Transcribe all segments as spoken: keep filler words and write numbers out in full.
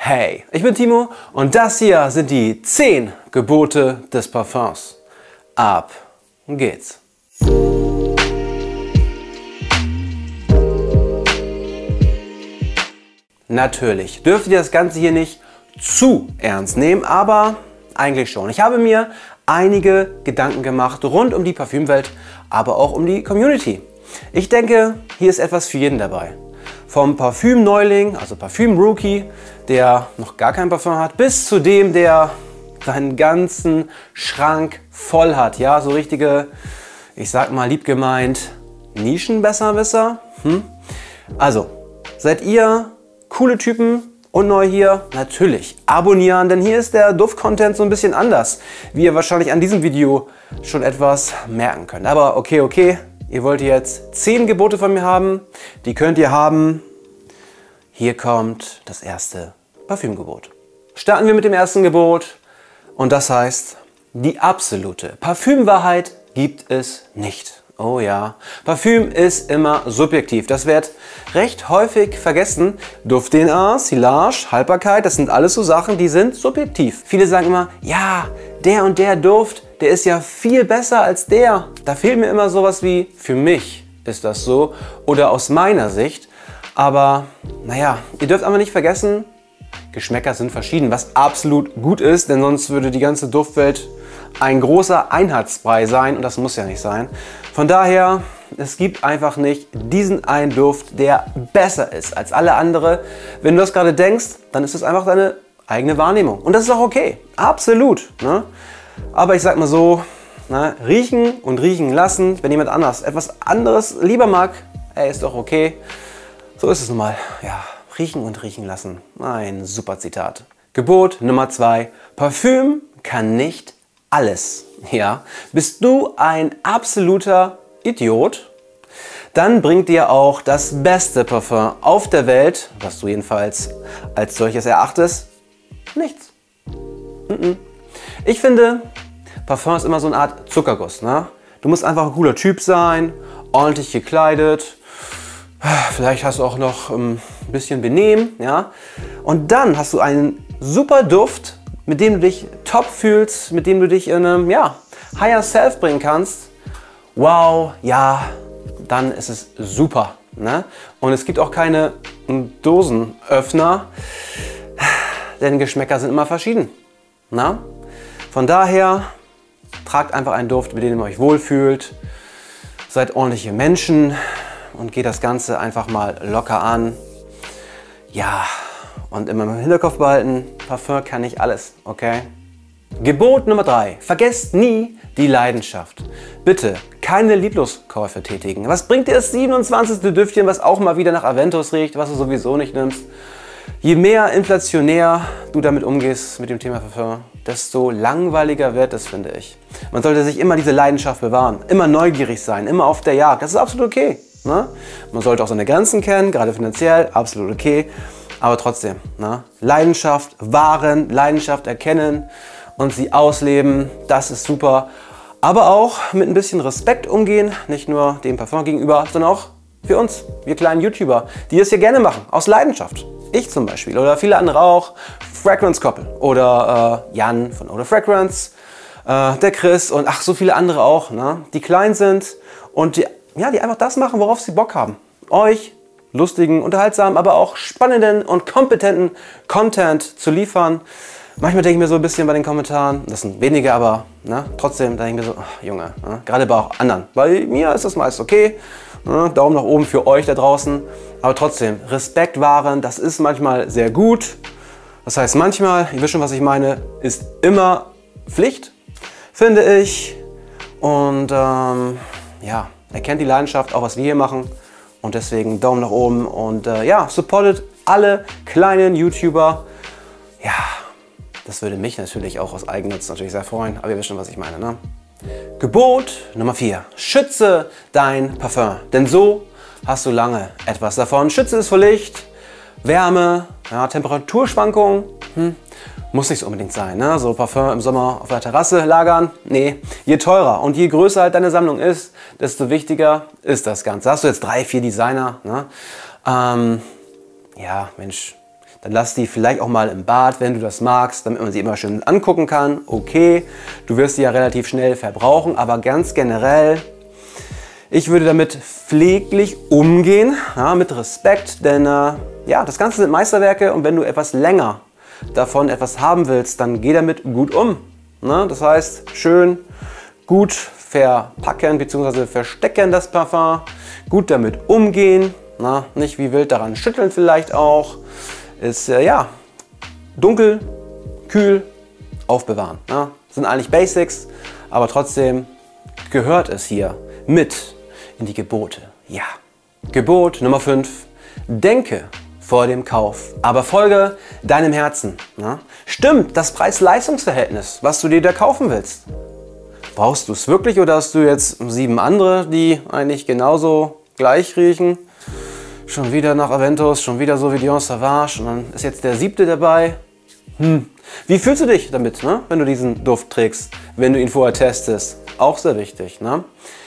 Hey, ich bin Timo und das hier sind die zehn Gebote des Parfums. Ab geht's! Natürlich dürft ihr das Ganze hier nicht zu ernst nehmen, aber eigentlich schon. Ich habe mir einige Gedanken gemacht rund um die Parfümwelt, aber auch um die Community. Ich denke, hier ist etwas für jeden dabei. Vom Parfüm-Neuling, also Parfüm-Rookie, der noch gar kein Parfum hat, bis zu dem, der seinen ganzen Schrank voll hat. Ja, so richtige, ich sag mal lieb gemeint, Nischenbesserwisser. Hm? Also, seid ihr coole Typen und neu hier? Natürlich abonnieren, denn hier ist der Duft-Content so ein bisschen anders, wie ihr wahrscheinlich an diesem Video schon etwas merken könnt. Aber okay, okay. Ihr wollt jetzt zehn Gebote von mir haben, die könnt ihr haben. Hier kommt das erste Parfümgebot. Starten wir mit dem ersten Gebot und das heißt, die absolute Parfümwahrheit gibt es nicht. Oh ja, Parfüm ist immer subjektiv. Das wird recht häufig vergessen. Duft-D N A, Silage, Haltbarkeit, das sind alles so Sachen, die sind subjektiv. Viele sagen immer, ja, der und der Duft, der ist ja viel besser als der. Da fehlt mir immer sowas wie, für mich ist das so oder aus meiner Sicht. Aber naja, ihr dürft aber nicht vergessen, Geschmäcker sind verschieden, was absolut gut ist, denn sonst würde die ganze Duftwelt ein großer Einheitsbrei sein und das muss ja nicht sein. Von daher, es gibt einfach nicht diesen einen Duft, der besser ist als alle andere. Wenn du das gerade denkst, dann ist es einfach deine eigene Wahrnehmung und das ist auch okay, absolut. Ne? Aber ich sag mal so, ne, riechen und riechen lassen, wenn jemand anders etwas anderes lieber mag, ey, ist doch okay. So ist es nun mal. Ja, riechen und riechen lassen. Ein super Zitat. Gebot Nummer zwei. Parfüm kann nicht alles. Ja, bist du ein absoluter Idiot? Dann bringt dir auch das beste Parfum auf der Welt, was du jedenfalls als solches erachtest, nichts. Ich finde, Parfum ist immer so eine Art Zuckerguss. Ne? Du musst einfach ein cooler Typ sein, ordentlich gekleidet, vielleicht hast du auch noch ein bisschen Benehmen. Ja? Und dann hast du einen super Duft, mit dem du dich top fühlst, mit dem du dich in einem ja, Higher Self bringen kannst. Wow, ja, dann ist es super. Ne? Und es gibt auch keine Dosenöffner, denn Geschmäcker sind immer verschieden. Na? Von daher, tragt einfach einen Duft, mit dem ihr euch wohlfühlt. Seid ordentliche Menschen und geht das Ganze einfach mal locker an. Ja, und immer im Hinterkopf behalten, Parfum kann nicht alles, okay? Gebot Nummer drei. Vergesst nie die Leidenschaft. Bitte keine Liebloskäufe tätigen. Was bringt dir das siebenundzwanzigste Düftchen, was auch mal wieder nach Aventus riecht, was du sowieso nicht nimmst? Je mehr inflationär du damit umgehst mit dem Thema Parfum, desto langweiliger wird es, finde ich. Man sollte sich immer diese Leidenschaft bewahren, immer neugierig sein, immer auf der Jagd. Das ist absolut okay. Ne? Man sollte auch seine Grenzen kennen, gerade finanziell, absolut okay. Aber trotzdem, ne? Leidenschaft wahren, Leidenschaft erkennen und sie ausleben, das ist super. Aber auch mit ein bisschen Respekt umgehen, nicht nur dem Parfum gegenüber, sondern auch für uns, wir kleinen YouTuber, die es hier gerne machen, aus Leidenschaft. Ich zum Beispiel oder viele andere auch. Fragrance Couple oder äh, Jan von Eau de Fragrance, äh, der Chris und ach so viele andere auch, ne? Die klein sind und die, ja, die einfach das machen, worauf sie Bock haben. Euch lustigen, unterhaltsamen, aber auch spannenden und kompetenten Content zu liefern. Manchmal denke ich mir so ein bisschen bei den Kommentaren, das sind wenige, aber ne, trotzdem denke ich mir so, ach, Junge, ne, gerade bei auch anderen. Bei mir ist das meist okay. Ne, Daumen nach oben für euch da draußen. Aber trotzdem, Respekt wahren, das ist manchmal sehr gut. Das heißt manchmal, ihr wisst schon, was ich meine, ist immer Pflicht, finde ich. Und ähm, ja, erkennt die Leidenschaft, auch was wir hier machen. Und deswegen Daumen nach oben und äh, ja, supportet alle kleinen YouTuber. Ja, das würde mich natürlich auch aus Eigennutz natürlich sehr freuen, aber ihr wisst schon, was ich meine. Ne? Gebot Nummer vier. Schütze dein Parfum, denn so hast du lange etwas davon. Schütze es vor Licht, Wärme, ja, Temperaturschwankungen. Hm. Muss nicht so unbedingt sein, ne? So Parfum im Sommer auf der Terrasse lagern. Nee, je teurer und je größer halt deine Sammlung ist, desto wichtiger ist das Ganze. Hast du jetzt drei, vier Designer, ne? Ähm, ja, Mensch, dann lass die vielleicht auch mal im Bad, wenn du das magst, damit man sie immer schön angucken kann. Okay, du wirst sie ja relativ schnell verbrauchen, aber ganz generell, ich würde damit pfleglich umgehen, ja, mit Respekt, denn äh, ja, das Ganze sind Meisterwerke und wenn du etwas länger davon etwas haben willst, dann geh damit gut um. Ne? Das heißt, schön gut verpacken bzw. verstecken das Parfum, gut damit umgehen, na, nicht wie wild daran schütteln vielleicht auch, ist äh, ja dunkel, kühl, aufbewahren. Na? Das sind eigentlich Basics, aber trotzdem gehört es hier mit in die Gebote. Ja. Gebot Nummer fünf. Denke vor dem Kauf, aber folge deinem Herzen. Na? Stimmt das Preis-Leistungs-Verhältnis, was du dir da kaufen willst? Brauchst du es wirklich oder hast du jetzt sieben andere, die eigentlich genauso gleich riechen? Schon wieder nach Aventus, schon wieder so wie Dior Sauvage und dann ist jetzt der siebte dabei. Hm. Wie fühlst du dich damit, ne? Wenn du diesen Duft trägst, wenn du ihn vorher testest? Auch sehr wichtig. Ne?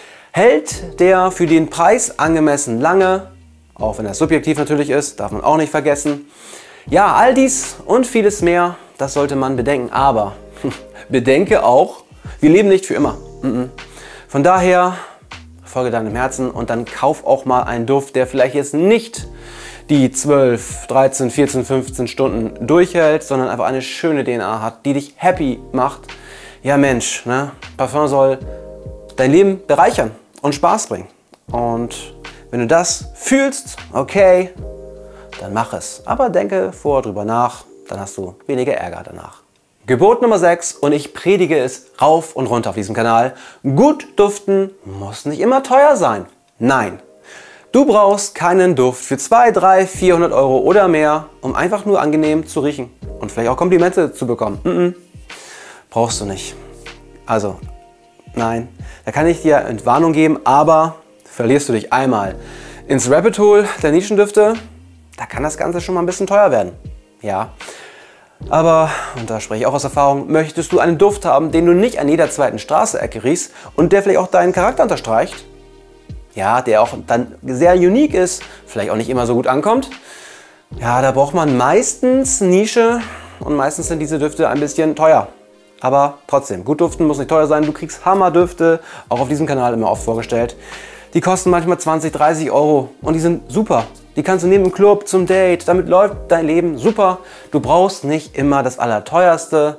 Hält der für den Preis angemessen lange, auch wenn das subjektiv natürlich ist, darf man auch nicht vergessen. Ja, all dies und vieles mehr, das sollte man bedenken. Aber bedenke auch, wir leben nicht für immer. Von daher folge deinem Herzen und dann kauf auch mal einen Duft, der vielleicht jetzt nicht die zwölf, dreizehn, vierzehn, fünfzehn Stunden durchhält, sondern einfach eine schöne D N A hat, die dich happy macht. Ja Mensch, ne? Parfum soll dein Leben bereichern und Spaß bringen. Und wenn du das fühlst, okay, dann mach es. Aber denke vorher drüber nach, dann hast du weniger Ärger danach. Gebot Nummer sechs und ich predige es rauf und runter auf diesem Kanal. Gut duften muss nicht immer teuer sein. Nein, du brauchst keinen Duft für zweihundert, dreihundert, vierhundert Euro oder mehr, um einfach nur angenehm zu riechen und vielleicht auch Komplimente zu bekommen. Mm-mm. Brauchst du nicht. Also, nein, da kann ich dir Entwarnung geben, aber verlierst du dich einmal ins Rabbit Hole der Nischendüfte, da kann das Ganze schon mal ein bisschen teuer werden. Ja. Aber, und da spreche ich auch aus Erfahrung, möchtest du einen Duft haben, den du nicht an jeder zweiten Straße-Ecke riechst und der vielleicht auch deinen Charakter unterstreicht? Ja, der auch dann sehr unique ist, vielleicht auch nicht immer so gut ankommt. Ja, da braucht man meistens Nische und meistens sind diese Düfte ein bisschen teuer. Aber trotzdem, gut duften muss nicht teuer sein. Du kriegst Hammerdüfte, auch auf diesem Kanal immer oft vorgestellt. Die kosten manchmal zwanzig, dreißig Euro und die sind super. Die kannst du nehmen im Club, zum Date, damit läuft dein Leben super. Du brauchst nicht immer das Allerteuerste.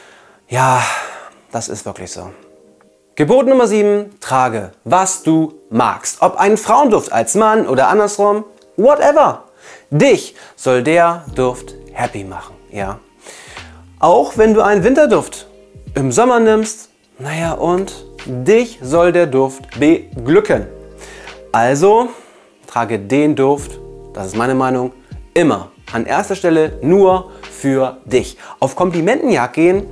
Ja, das ist wirklich so. Gebot Nummer sieben, trage, was du magst. Ob ein Frauenduft als Mann oder andersrum, whatever. Dich soll der Duft happy machen, ja. Auch wenn du einen Winterduft im Sommer nimmst, naja und dich soll der Duft beglücken. Also trage den Duft, das ist meine Meinung, immer an erster Stelle nur für dich. Auf Komplimentenjagd gehen,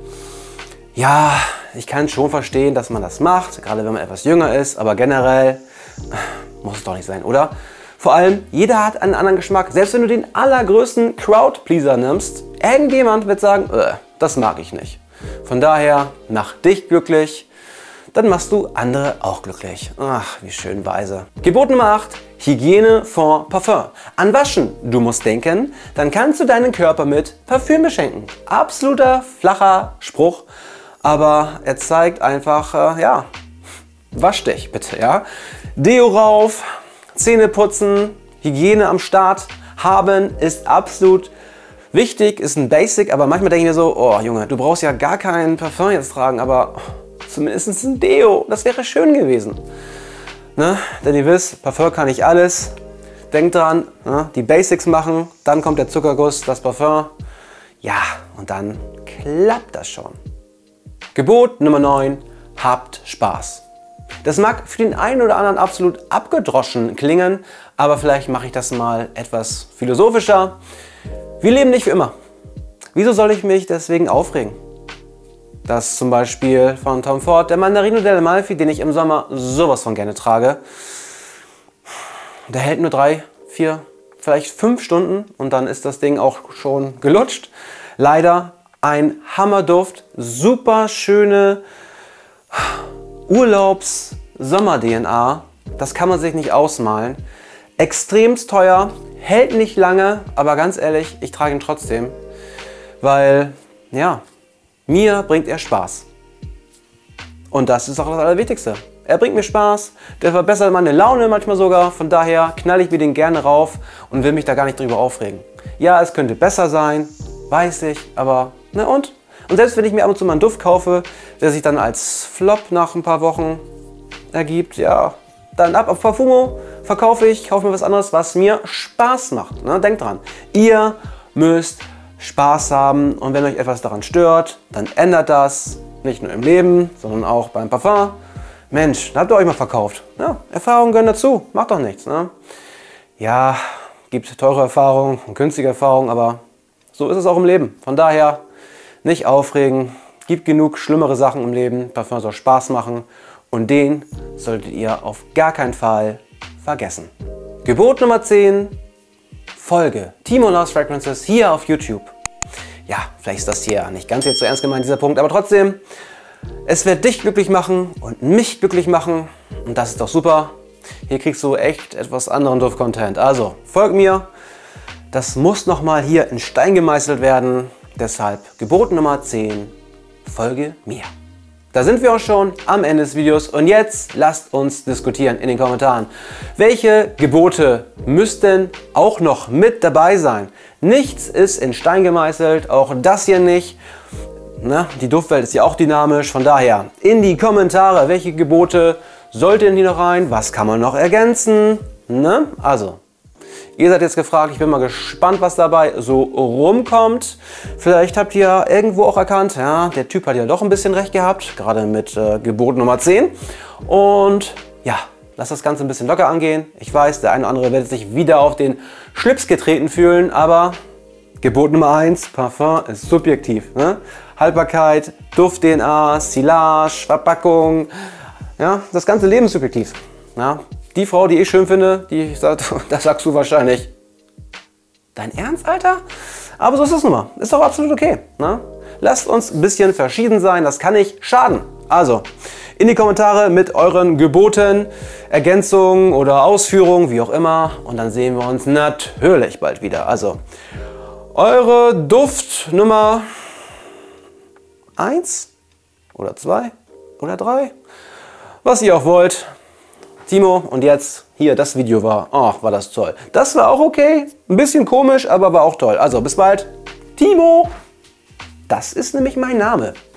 ja, ich kann schon verstehen, dass man das macht, gerade wenn man etwas jünger ist, aber generell muss es doch nicht sein, oder? Vor allem, jeder hat einen anderen Geschmack. Selbst wenn du den allergrößten Crowd-Pleaser nimmst, irgendjemand wird sagen, äh, das mag ich nicht. Von daher, mach dich glücklich, dann machst du andere auch glücklich. Ach, wie schön weise. Gebot Nummer acht, Hygiene vor Parfum. An Waschen, du musst denken, dann kannst du deinen Körper mit Parfüm beschenken. Absoluter flacher Spruch, aber er zeigt einfach, äh, ja, wasch dich bitte, ja. Deo rauf, Zähne putzen, Hygiene am Start haben ist absolut wichtig, ist ein Basic, aber manchmal denke ich mir so, oh Junge, du brauchst ja gar keinen Parfum jetzt tragen, aber zumindest ein Deo, das wäre schön gewesen. Ne? Denn ihr wisst, Parfum kann nicht alles. Denkt dran, ne? Die Basics machen, dann kommt der Zuckerguss, das Parfum. Ja, und dann klappt das schon. Gebot Nummer neun, habt Spaß. Das mag für den einen oder anderen absolut abgedroschen klingen, aber vielleicht mache ich das mal etwas philosophischer. Wir leben nicht für immer. Wieso soll ich mich deswegen aufregen? Das zum Beispiel von Tom Ford, der Mandarino dell'Amalfi, den ich im Sommer sowas von gerne trage. Der hält nur drei, vier, vielleicht fünf Stunden und dann ist das Ding auch schon gelutscht. Leider ein Hammerduft, super schöne Urlaubs-Sommer-D N A. Das kann man sich nicht ausmalen. extremst teuer, hält nicht lange, aber ganz ehrlich, ich trage ihn trotzdem, weil, ja, mir bringt er Spaß. Und das ist auch das Allerwichtigste. Er bringt mir Spaß, der verbessert meine Laune manchmal sogar, von daher knall ich mir den gerne rauf und will mich da gar nicht drüber aufregen. Ja, es könnte besser sein, weiß ich, aber na und? Und selbst wenn ich mir ab und zu mal einen Duft kaufe, der sich dann als Flop nach ein paar Wochen ergibt, ja, dann ab auf Parfumo, verkaufe ich, kaufe mir was anderes, was mir Spaß macht. Ne? Denkt dran, ihr müsst Spaß haben und wenn euch etwas daran stört, dann ändert das, nicht nur im Leben, sondern auch beim Parfum. Mensch, da habt ihr euch mal verkauft. Ja, Erfahrungen gehören dazu, macht doch nichts. Ne? Ja, gibt teure Erfahrungen und günstige Erfahrungen, aber so ist es auch im Leben. Von daher nicht aufregen, gibt genug schlimmere Sachen im Leben. Parfum soll Spaß machen und den solltet ihr auf gar keinen Fall vergessen. Gebot Nummer zehn, Folge Timo Loves Fragrances hier auf YouTube. Ja, vielleicht ist das hier nicht ganz jetzt so ernst gemeint, dieser Punkt, aber trotzdem, es wird dich glücklich machen und mich glücklich machen und das ist doch super. Hier kriegst du echt etwas anderen Duft-Content. Also, folg mir. Das muss nochmal hier in Stein gemeißelt werden. Deshalb Gebot Nummer zehn, folge mir. Da sind wir auch schon am Ende des Videos und jetzt lasst uns diskutieren in den Kommentaren. Welche Gebote müssten auch noch mit dabei sein? Nichts ist in Stein gemeißelt, auch das hier nicht. Na, die Duftwelt ist ja auch dynamisch, von daher in die Kommentare, welche Gebote sollten hier noch rein, was kann man noch ergänzen? Ne? Also, ihr seid jetzt gefragt, ich bin mal gespannt, was dabei so rumkommt. Vielleicht habt ihr irgendwo auch erkannt, ja, der Typ hat ja doch ein bisschen recht gehabt, gerade mit äh, Gebot Nummer zehn. Und ja, lasst das Ganze ein bisschen locker angehen. Ich weiß, der eine oder andere wird sich wieder auf den Schlips getreten fühlen, aber Gebot Nummer eins, Parfum ist subjektiv. Ne? Haltbarkeit, Duft-D N A, Silage, Verpackung, ja, das ganze Leben ist subjektiv. Ja? Die Frau, die ich schön finde, die sagt, das sagst du wahrscheinlich. Dein Ernst, Alter? Aber so ist es nun mal. Ist doch absolut okay. Ne? Lasst uns ein bisschen verschieden sein, das kann nicht schaden. Also, in die Kommentare mit euren Geboten, Ergänzungen oder Ausführungen, wie auch immer. Und dann sehen wir uns natürlich bald wieder. Also, eure Duft Nummer eins oder zwei oder drei, was ihr auch wollt. Timo, und jetzt hier, das Video war, ach, war das toll. Das war auch okay, ein bisschen komisch, aber war auch toll. Also bis bald, Timo, das ist nämlich mein Name.